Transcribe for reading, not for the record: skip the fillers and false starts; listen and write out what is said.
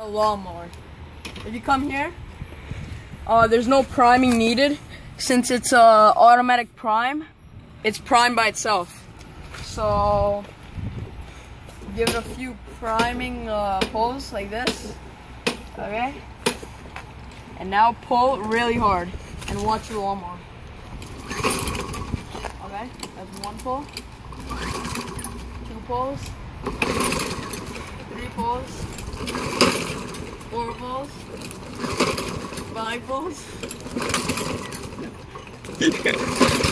A lawnmower. If you come here, there's no priming needed since it's automatic prime. It's primed by itself. So give it a few priming pulls like this. Okay. And now pull really hard and watch your lawnmower. Okay, that's one pull. 2 pulls. 3 pulls. 4 pulls. 5 pulls.